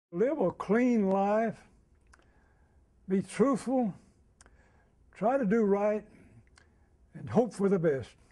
Live a clean life, be truthful, try to do right, and hope for the best.